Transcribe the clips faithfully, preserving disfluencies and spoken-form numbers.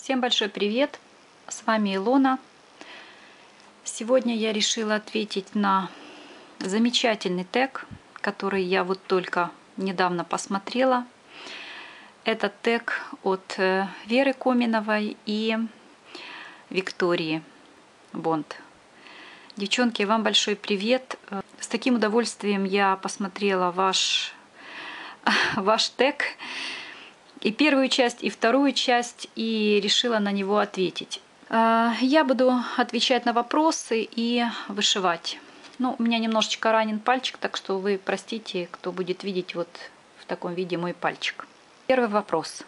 Всем большой привет! С вами Илона. Сегодня я решила ответить на замечательный тег, который я вот только недавно посмотрела. Это тег от Веры Коминовой и Виктории Бонд. Девчонки, вам большой привет! С таким удовольствием я посмотрела ваш, ваш тег. И первую часть, и вторую часть, и решила на него ответить. Я буду отвечать на вопросы и вышивать. Ну, у меня немножечко ранен пальчик, так что вы простите, кто будет видеть вот в таком виде мой пальчик. Первый вопрос.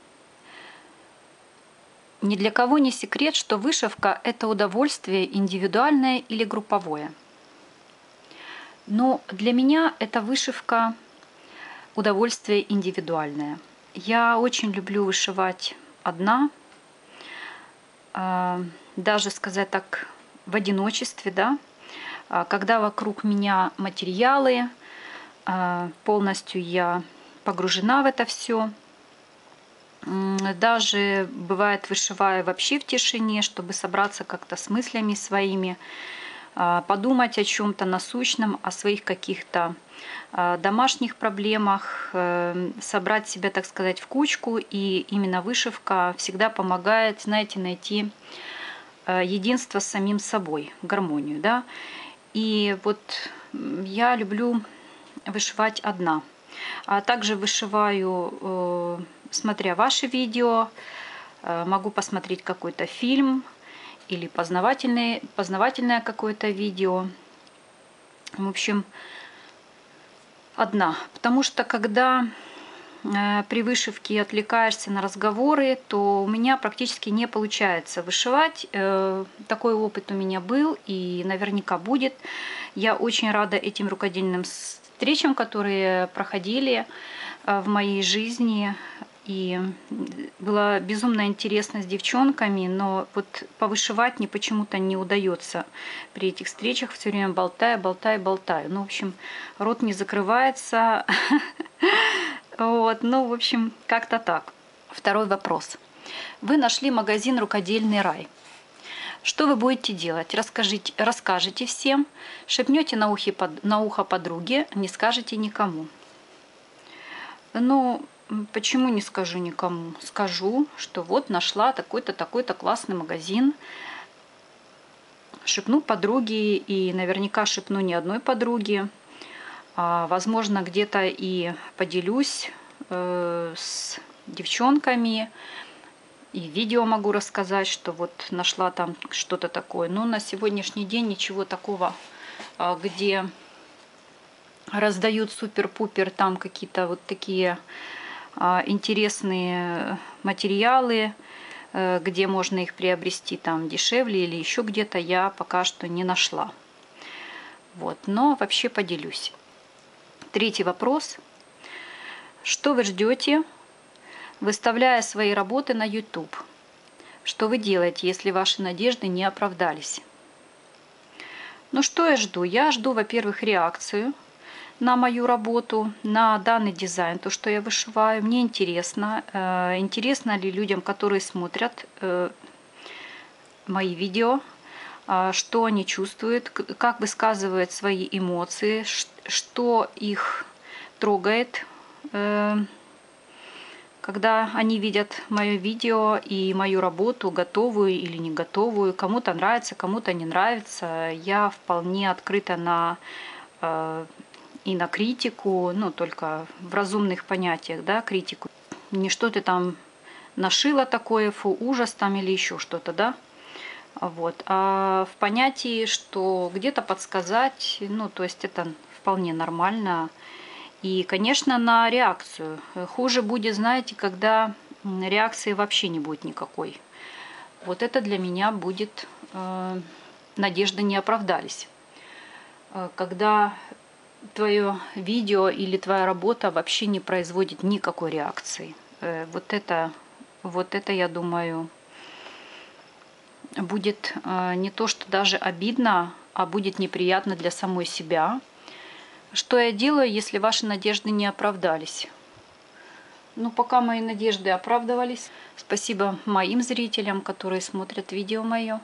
Ни для кого не секрет, что вышивка – это удовольствие индивидуальное или групповое. Но для меня эта вышивка – удовольствие индивидуальное. Я очень люблю вышивать одна, даже сказать так, в одиночестве, да, когда вокруг меня материалы, полностью я погружена в это все. Даже бывает вышиваю вообще в тишине, чтобы собраться как-то с мыслями своими, подумать о чем-то насущном, о своих каких-то домашних проблемах, собрать себя, так сказать, в кучку. И именно вышивка всегда помогает, знаете, найти единство с самим собой, гармонию, да. И вот я люблю вышивать одна. А также вышиваю, смотря ваши видео, могу посмотреть какой-то фильм или познавательное, познавательное какое-то видео. В общем, одна. Потому что когда э, при вышивке отвлекаешься на разговоры, то у меня практически не получается вышивать. Э, такой опыт у меня был и наверняка будет. Я очень рада этим рукодельным встречам, которые проходили э, в моей жизни. И было безумно интересно с девчонками, но вот повышивать мне почему-то не удается при этих встречах. Все время болтаю, болтаю, болтаю. Ну, в общем, рот не закрывается. Вот, ну, в общем, как-то так. Второй вопрос. Вы нашли магазин «Рукодельный рай». Что вы будете делать? Расскажите, расскажете всем, шепнете на, ухе, на ухо подруге, не скажете никому. Ну... Почему не скажу никому? Скажу, что вот нашла такой-то, такой-то классный магазин. Шепну подруге, и наверняка шепну не одной подруге. А, возможно, где-то и поделюсь э, с девчонками. И видео могу рассказать, что вот нашла там что-то такое. Но на сегодняшний день ничего такого, где раздают супер-пупер там какие-то вот такие... интересные материалы, где можно их приобрести там дешевле или еще где-то, я пока что не нашла. Вот, но вообще поделюсь. Третий вопрос. Что вы ждете, выставляя свои работы на YouTube? Что вы делаете, если ваши надежды не оправдались? Ну что я жду? Я жду, во-первых, реакцию на мою работу, на данный дизайн, то, что я вышиваю. Мне интересно, э, интересно ли людям, которые смотрят э, мои видео, э, что они чувствуют, как высказывают свои эмоции, что их трогает, э, когда они видят мое видео и мою работу, готовую или не готовую. Кому-то нравится, кому-то не нравится. Я вполне открыта на... Э, и на критику, ну, только в разумных понятиях, да, критику. Не что ты там нашила такое, фу, ужас там или еще что-то, да. Вот. А в понятии, что где-то подсказать, ну, то есть это вполне нормально. И, конечно, на реакцию. Хуже будет, знаете, когда реакции вообще не будет никакой. Вот это для меня будет, э, надежды не оправдались. Когда твое видео или твоя работа вообще не производит никакой реакции. Вот это, вот это, я думаю, будет не то, что даже обидно, а будет неприятно для самой себя. Что я делаю, если ваши надежды не оправдались? Ну, пока мои надежды оправдывались. Спасибо моим зрителям, которые смотрят видео мое.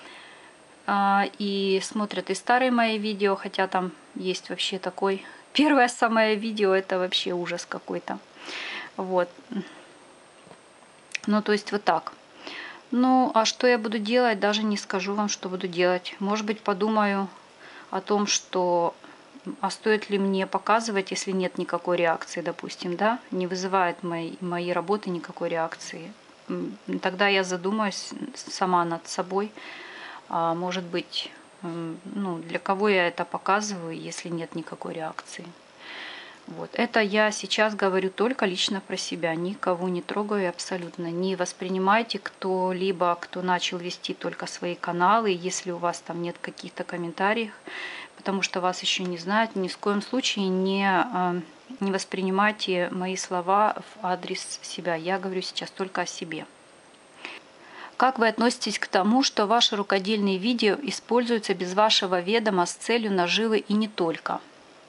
И смотрят и старые мои видео, хотя там есть вообще такой... Первое самое видео, это вообще ужас какой-то. Вот. Ну, то есть вот так. Ну, а что я буду делать, даже не скажу вам, что буду делать. Может быть, подумаю о том, что... А стоит ли мне показывать, если нет никакой реакции, допустим, да? Не вызывает мои, мои работы никакой реакции. Тогда я задумаюсь сама над собой. А может быть, ну, для кого я это показываю, если нет никакой реакции. Вот. Это я сейчас говорю только лично про себя. Никого не трогаю абсолютно. Не воспринимайте кто-либо, кто начал вести только свои каналы, если у вас там нет каких-то комментариев, потому что вас еще не знают, ни в коем случае не, не воспринимайте мои слова в адрес себя. Я говорю сейчас только о себе. Как вы относитесь к тому, что ваши рукодельные видео используются без вашего ведома с целью наживы и не только?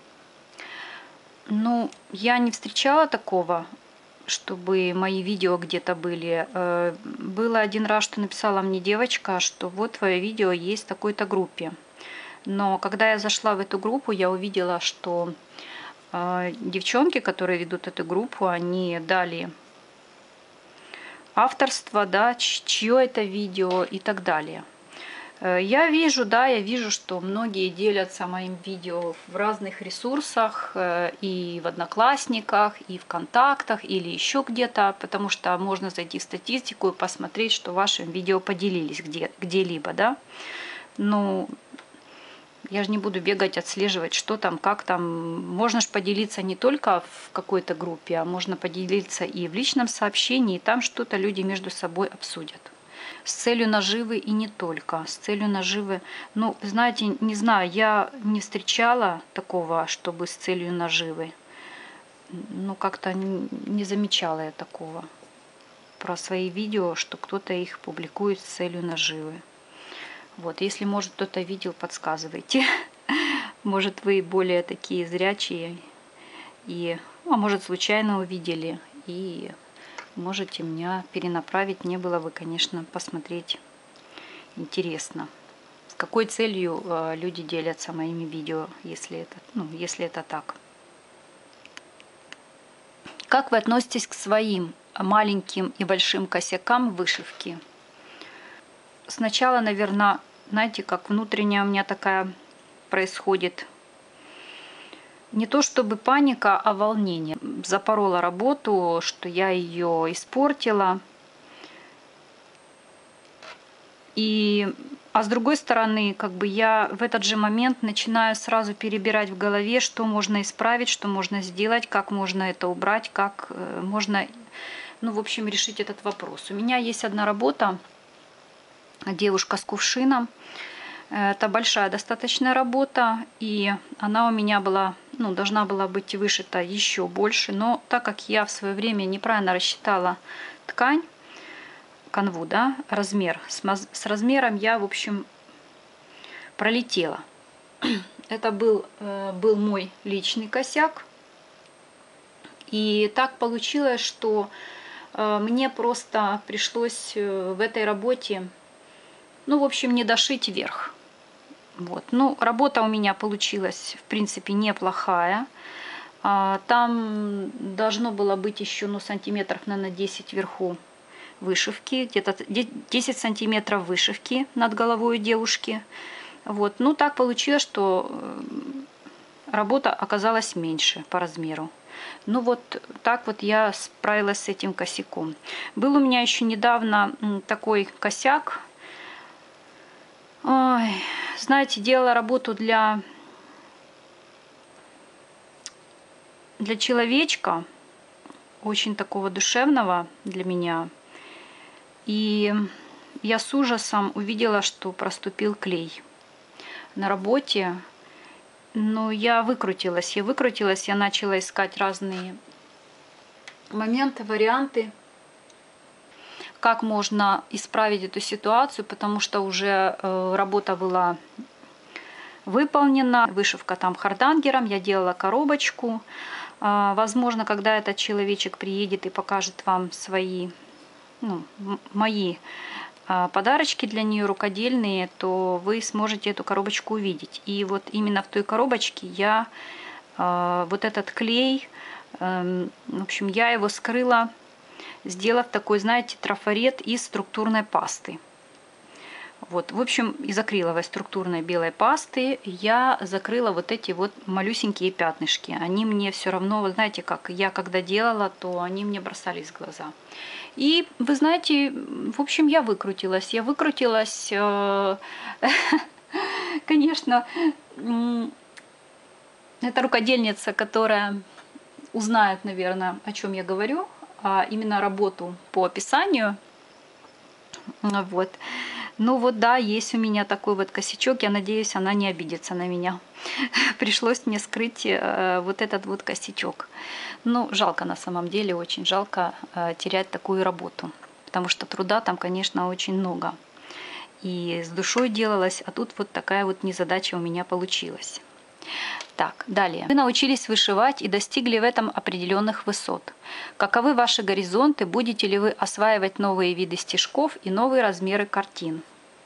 Ну, я не встречала такого, чтобы мои видео где-то были. Было один раз, что написала мне девочка, что вот твое видео есть в такой-то группе. Но когда я зашла в эту группу, я увидела, что э, девчонки, которые ведут эту группу, они дали авторство, да, чье это видео и так далее. Э, я вижу, да, я вижу, что многие делятся моим видео в разных ресурсах, э, и в Одноклассниках, и в Контактах, или еще где-то, потому что можно зайти в статистику и посмотреть, что вашим видео поделились где, где-либо, да. Ну... Я же не буду бегать, отслеживать, что там, как там. Можно же поделиться не только в какой-то группе, а можно поделиться и в личном сообщении, и там что-то люди между собой обсудят. С целью наживы и не только. С целью наживы, ну, знаете, не знаю, я не встречала такого, чтобы с целью наживы. Ну, как-то не замечала я такого про свои видео, что кто-то их публикует с целью наживы. Вот, если, может, кто-то видел, подсказывайте. Может, вы более такие зрячие, и, а может, случайно увидели, и можете меня перенаправить. Мне было бы, конечно, посмотреть интересно, с какой целью люди делятся моими видео, если это, ну, если это так. Как вы относитесь к своим маленьким и большим косякам вышивки? Сначала, наверное, знаете, как внутренняя у меня такая происходит, не то чтобы паника, а волнение. Запорола работу, что я ее испортила. И, а с другой стороны, как бы я в этот же момент начинаю сразу перебирать в голове, что можно исправить, что можно сделать, как можно это убрать, как можно, ну, в общем, решить этот вопрос. У меня есть одна работа. Девушка с кувшином. Это большая достаточно работа, и она у меня была, ну, должна была быть вышита еще больше, но так как я в свое время неправильно рассчитала ткань, канву, да, размер, с размером я, в общем, пролетела. Это был, был мой личный косяк, и так получилось, что мне просто пришлось в этой работе, ну, в общем, не дошить вверх. Вот. Ну, работа у меня получилась, в принципе, неплохая. Там должно было быть еще, ну, сантиметров, наверное, десять вверху вышивки, где-то десять сантиметров вышивки над головой у девушки. Вот. Ну, так получилось, что работа оказалась меньше по размеру. Ну, вот так вот я справилась с этим косяком. Был у меня еще недавно такой косяк. Ой, знаете, делала работу для, для человечка, очень такого душевного для меня. И я с ужасом увидела, что проступил клей на работе. Но я выкрутилась, я выкрутилась, я начала искать разные моменты, варианты, как можно исправить эту ситуацию, потому что уже э, работа была выполнена. Вышивка там хардангером, я делала коробочку. Возможно, когда этот человечек приедет и покажет вам свои, ну, мои подарочки для нее рукодельные, то вы сможете эту коробочку увидеть. И вот именно в той коробочке я вот этот клей, в общем, я его скрыла, сделав такой, знаете, трафарет из структурной пасты. Вот, в общем, из акриловой структурной белой пасты я закрыла вот эти вот малюсенькие пятнышки. Они мне все равно, вы знаете, как я когда делала, то они мне бросались в глаза. И вы знаете, в общем, я выкрутилась. Я выкрутилась, конечно, это рукодельница, которая узнает, наверное, о чем я говорю, а именно работу по описанию. Вот. Ну вот да, есть у меня такой вот косячок, я надеюсь, она не обидится на меня. Пришлось мне скрыть э, вот этот вот косячок. Ну, жалко на самом деле, очень жалко э, терять такую работу, потому что труда там, конечно, очень много. И с душой делалось, а тут вот такая вот незадача у меня получилась. Так, далее. Вы научились вышивать и достигли в этом определенных высот. Каковы ваши горизонты? Будете ли вы осваивать новые виды стежков и новые размеры картин?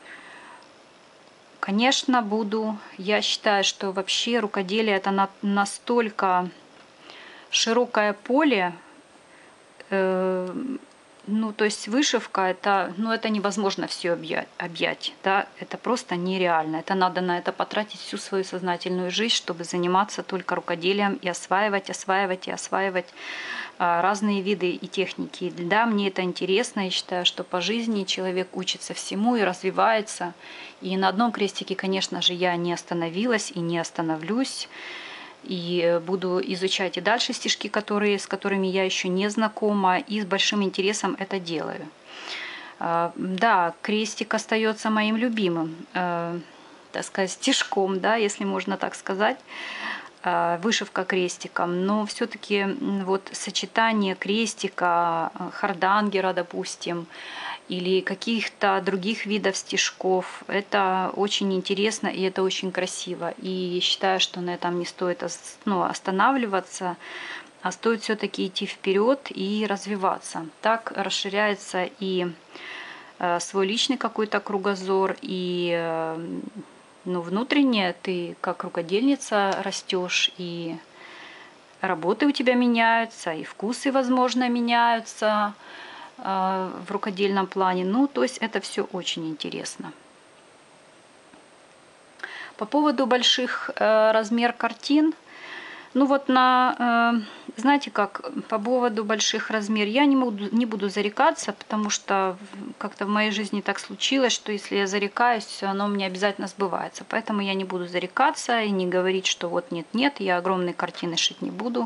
Конечно, буду. Я считаю, что вообще рукоделие это на, настолько широкое поле. Э, ну, то есть вышивка, это, ну, это невозможно все объять, объять, да, это просто нереально. Это надо на это потратить всю свою сознательную жизнь, чтобы заниматься только рукоделием и осваивать, осваивать и осваивать а, разные виды и техники. Да, мне это интересно, я считаю, что по жизни человек учится всему и развивается. И на одном крестике, конечно же, я не остановилась и не остановлюсь. И буду изучать и дальше стишки, которые, с которыми я еще не знакома, и с большим интересом это делаю. Да, крестик остается моим любимым, так сказать, стишком, да, если можно так сказать, вышивка крестиком, но все-таки вот сочетание крестика, хардангера, допустим, или каких-то других видов стежков. Это очень интересно и это очень красиво. И считаю, что на этом не стоит, ну, останавливаться, а стоит все-таки идти вперед и развиваться. Так расширяется и свой личный какой-то кругозор, и ну, внутренне ты как рукодельница растешь, и работы у тебя меняются, и вкусы, возможно, меняются в рукодельном плане. Ну, то есть это все очень интересно. По поводу больших э, размер картин, ну вот на, э, знаете как, по поводу больших размер я не, могу, не буду зарекаться, потому что как-то в моей жизни так случилось, что если я зарекаюсь, оно мне обязательно сбывается. Поэтому я не буду зарекаться и не говорить, что вот нет-нет, я огромные картины шить не буду.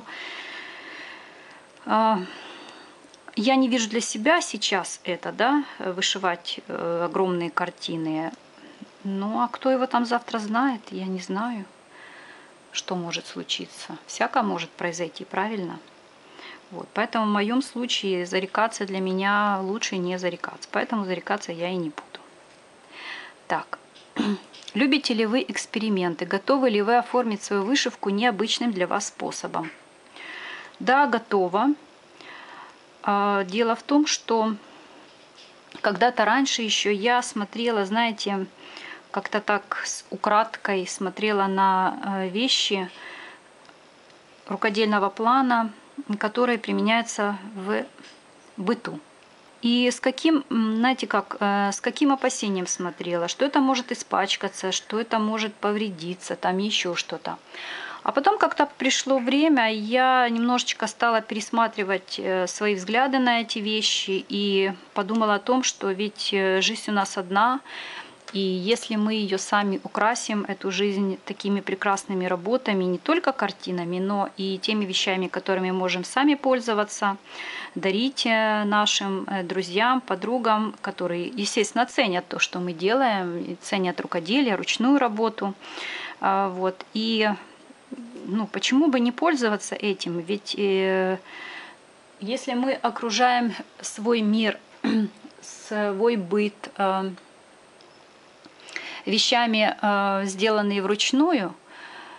Я не вижу для себя сейчас это, да, вышивать э, огромные картины. Ну, а кто его там завтра знает, я не знаю, что может случиться. Всякое может произойти, правильно? Вот, поэтому в моем случае зарекаться для меня лучше не зарекаться. Поэтому зарекаться я и не буду. Так, любите ли вы эксперименты? Готовы ли вы оформить свою вышивку необычным для вас способом? Да, готова. Дело в том, что когда-то раньше еще я смотрела, знаете, как-то так с украдкой смотрела на вещи рукодельного плана, которые применяются в быту. И с каким, знаете как, с каким опасением смотрела, что это может испачкаться, что это может повредиться, там еще что-то. А потом как-то пришло время, я немножечко стала пересматривать свои взгляды на эти вещи и подумала о том, что ведь жизнь у нас одна, и если мы ее сами украсим, эту жизнь, такими прекрасными работами, не только картинами, но и теми вещами, которыми можем сами пользоваться, дарить нашим друзьям, подругам, которые, естественно, ценят то, что мы делаем, ценят рукоделие, ручную работу. Вот. И ну, почему бы не пользоваться этим? Ведь э, если мы окружаем свой мир, свой быт э, вещами, э, сделанные вручную,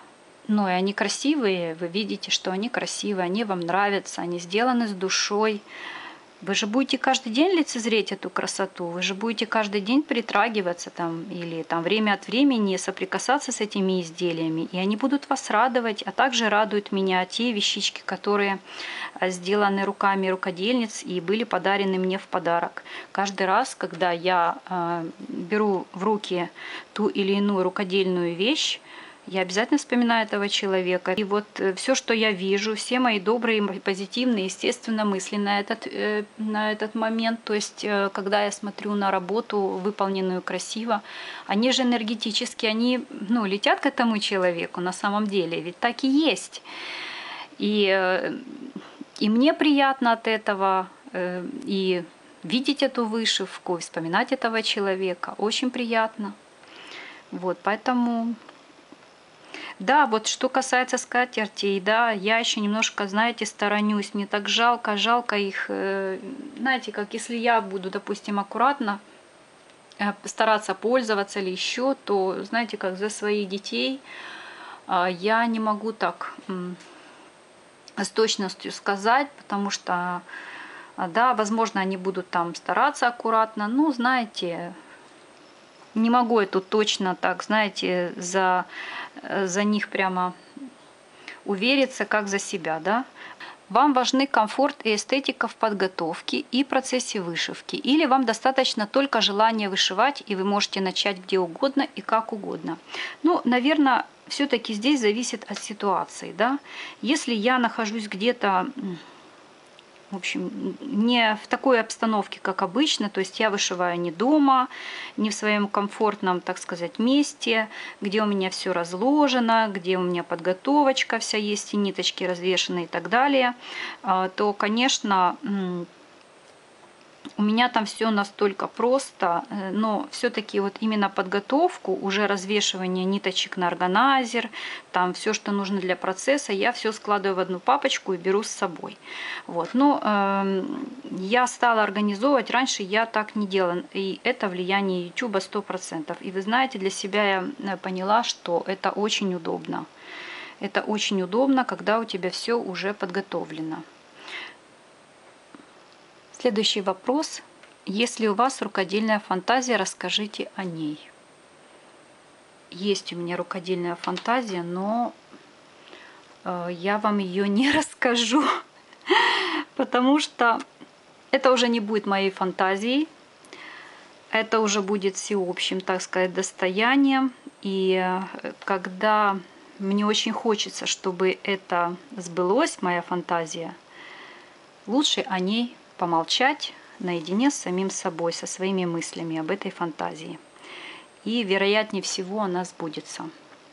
Ну и они красивые, вы видите, что они красивые, они вам нравятся, они сделаны с душой. Вы же будете каждый день лицезреть эту красоту, вы же будете каждый день притрагиваться там или там время от времени соприкасаться с этими изделиями, и они будут вас радовать, а также радуют меня те вещички, которые сделаны руками рукодельниц и были подарены мне в подарок. Каждый раз, когда я э, беру в руки ту или иную рукодельную вещь, я обязательно вспоминаю этого человека. И вот все, что я вижу, все мои добрые, позитивные, естественно, мысли на этот, на этот момент, то есть когда я смотрю на работу, выполненную красиво, они же энергетически, они ну, летят к этому человеку на самом деле, ведь так и есть. И, и мне приятно от этого, и видеть эту вышивку, вспоминать этого человека, очень приятно. Вот, поэтому... Да, вот что касается скатертей, да, я еще немножко, знаете, сторонюсь. Мне так жалко, жалко их. Знаете, как если я буду, допустим, аккуратно стараться пользоваться или еще, то, знаете, как за своих детей я не могу так с точностью сказать, потому что, да, возможно, они будут там стараться аккуратно, но, знаете... Не могу я тут точно так, знаете, за, за них прямо увериться, как за себя, да? Вам важны комфорт и эстетика в подготовке и процессе вышивки, или вам достаточно только желания вышивать, и вы можете начать где угодно и как угодно. Ну, наверное, все-таки здесь зависит от ситуации, да? Если я нахожусь где-то... В общем, не в такой обстановке, как обычно, то есть я вышиваю не дома, не в своем комфортном, так сказать, месте, где у меня все разложено, где у меня подготовочка вся есть, и ниточки развешаны и так далее, то, конечно, у меня там все настолько просто, но все-таки вот именно подготовку, уже развешивание ниточек на органайзер, там все, что нужно для процесса, я все складываю в одну папочку и беру с собой. Вот. Но э, я стала организовывать, раньше я так не делала, и это влияние YouTube сто процентов. И вы знаете, для себя я поняла, что это очень удобно. Это очень удобно, когда у тебя все уже подготовлено. Следующий вопрос. Если у вас рукодельная фантазия, расскажите о ней. Есть у меня рукодельная фантазия, но я вам ее не расскажу, потому что это уже не будет моей фантазией, это уже будет всеобщим, так сказать, достоянием. И когда мне очень хочется, чтобы это сбылось, моя фантазия, лучше о ней помолчать наедине с самим собой, со своими мыслями об этой фантазии. И, вероятнее всего, она сбудется.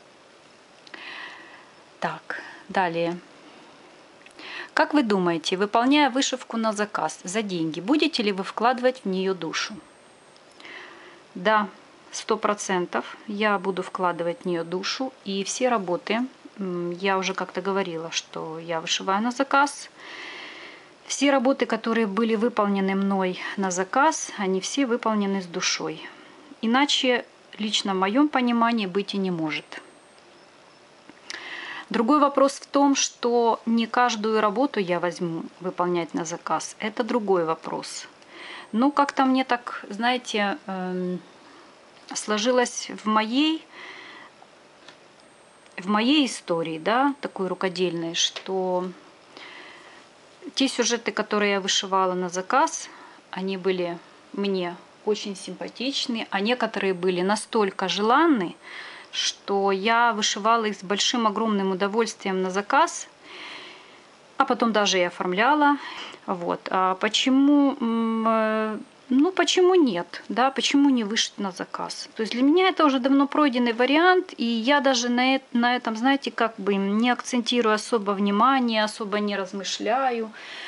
Так, далее. Как вы думаете, выполняя вышивку на заказ за деньги, будете ли вы вкладывать в нее душу? Да, сто процентов я буду вкладывать в нее душу. И все работы, я уже как-то говорила, что я вышиваю на заказ. Все работы, которые были выполнены мной на заказ, они все выполнены с душой. Иначе, лично в моем понимании, быть и не может. Другой вопрос в том, что не каждую работу я возьму выполнять на заказ. Это другой вопрос. Но как-то мне так, знаете, сложилось в моей, в моей истории, да, такой рукодельной, что... Те сюжеты, которые я вышивала на заказ, они были мне очень симпатичны, а некоторые были настолько желанны, что я вышивала их с большим огромным удовольствием на заказ, а потом даже и оформляла. Вот. А почему, ну, почему нет? Да? Почему не вышить на заказ? То есть для меня это уже давно пройденный вариант, и я даже на, на этом, знаете, как бы не акцентирую особо внимание, особо не размышляю.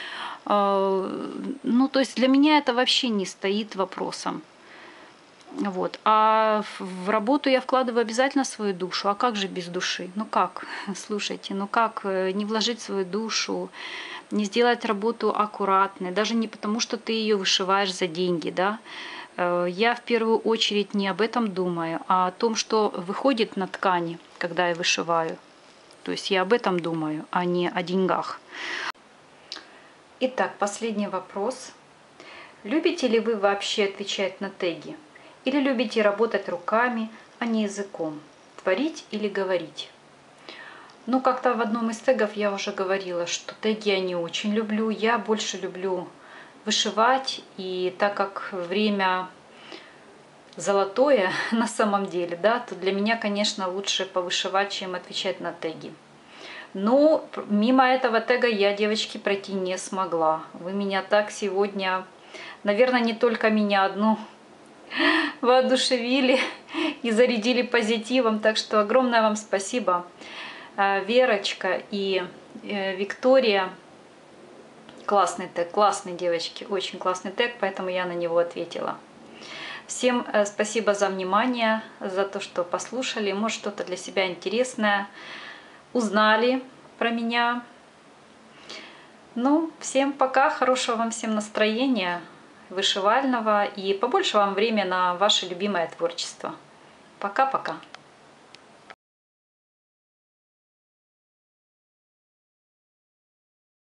Ну, то есть для меня это вообще не стоит вопросом. Вот. А в работу я вкладываю обязательно свою душу. А как же без души? Ну как? Слушайте, ну как не вложить свою душу, не сделать работу аккуратной, даже не потому, что ты ее вышиваешь за деньги, да? Я в первую очередь не об этом думаю, а о том, что выходит на ткани, когда я вышиваю. То есть я об этом думаю, а не о деньгах. Итак, последний вопрос. Любите ли вы вообще отвечать на теги? Или любите работать руками, а не языком? Творить или говорить? Ну, как-то в одном из тегов я уже говорила, что теги я не очень люблю. Я больше люблю вышивать. И так как время золотое на самом деле, да, то для меня, конечно, лучше повышивать, чем отвечать на теги. Но мимо этого тега я, девочки, пройти не смогла. Вы меня так сегодня, наверное, не только меня одну, воодушевили и зарядили позитивом. Так что огромное вам спасибо, Верочка и Виктория. Классный тег, классный, девочки, очень классный тег, поэтому я на него ответила. Всем спасибо за внимание, за то, что послушали. Может, что-то для себя интересное узнали про меня. Ну, всем пока, хорошего вам всем настроения вышивального и побольше вам времени на ваше любимое творчество. Пока-пока.